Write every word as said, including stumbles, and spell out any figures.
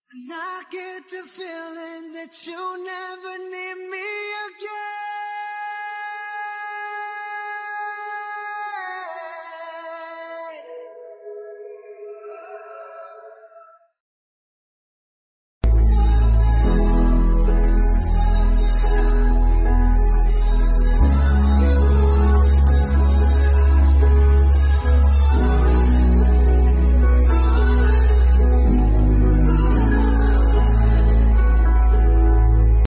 And I get the feeling that you'll never need me again.